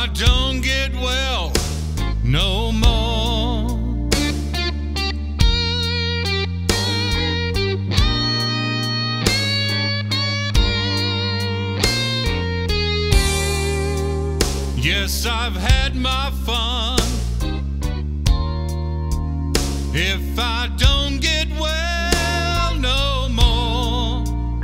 I don't get well no more, yes, I've had my fun. If I don't get well no more,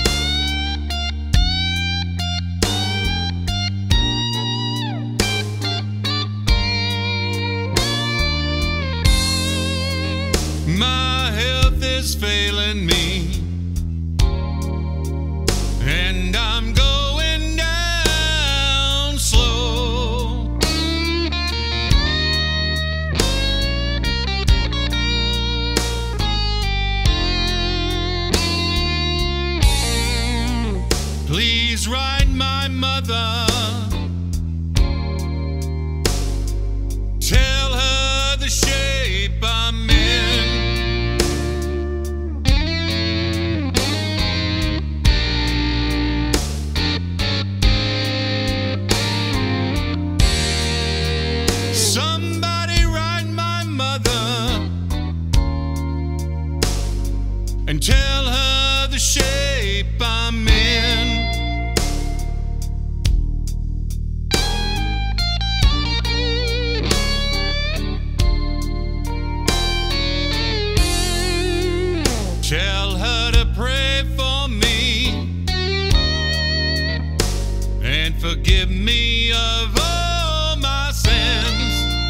my health is failing me, and I'm going down slow. Please write my mother, tell her the shape I'm in. Somebody write my mother and tell her the shape I'm in. Tell her to pray for me and forgive me of all my sins.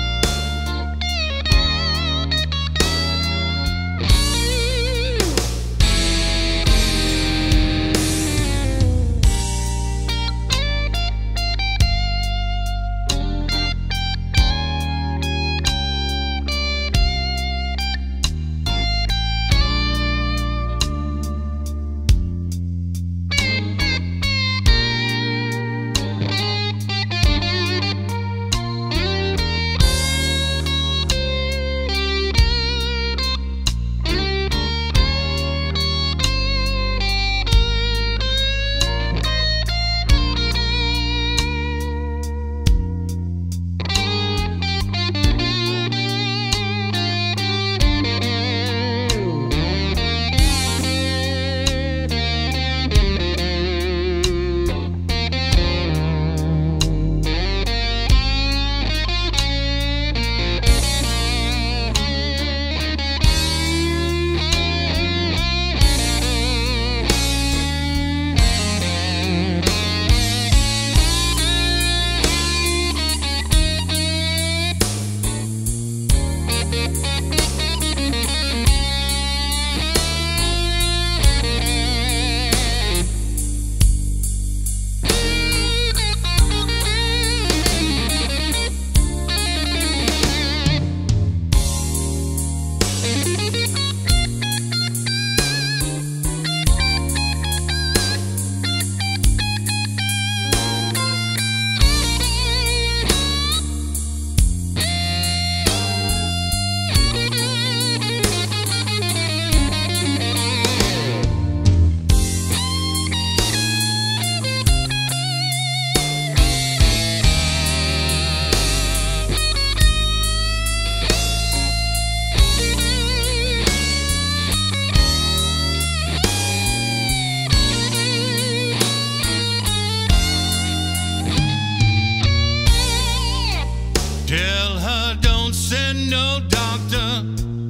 Tell her don't send no doctor.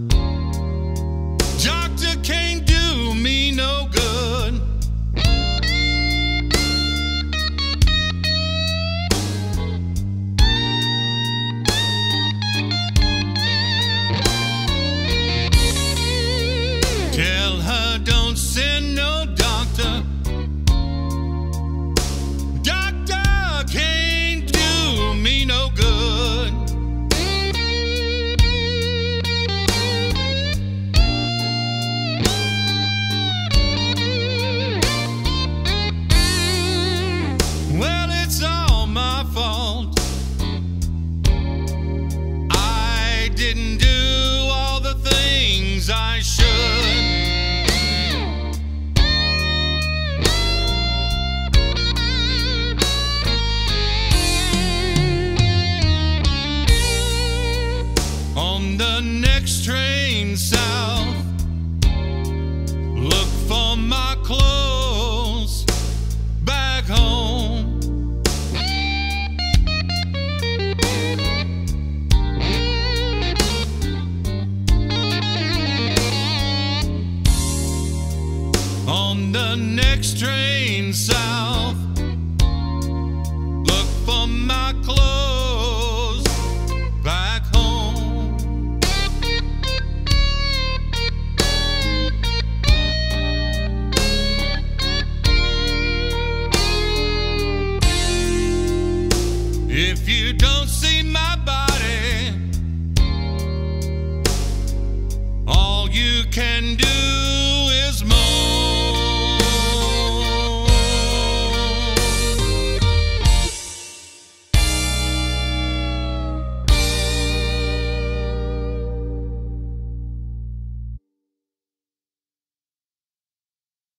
Doctor can't do me no good. Tell her don't send no doctor. Doctor can't do me no good. Well, it's all my fault. I didn't do all the things I should. you can do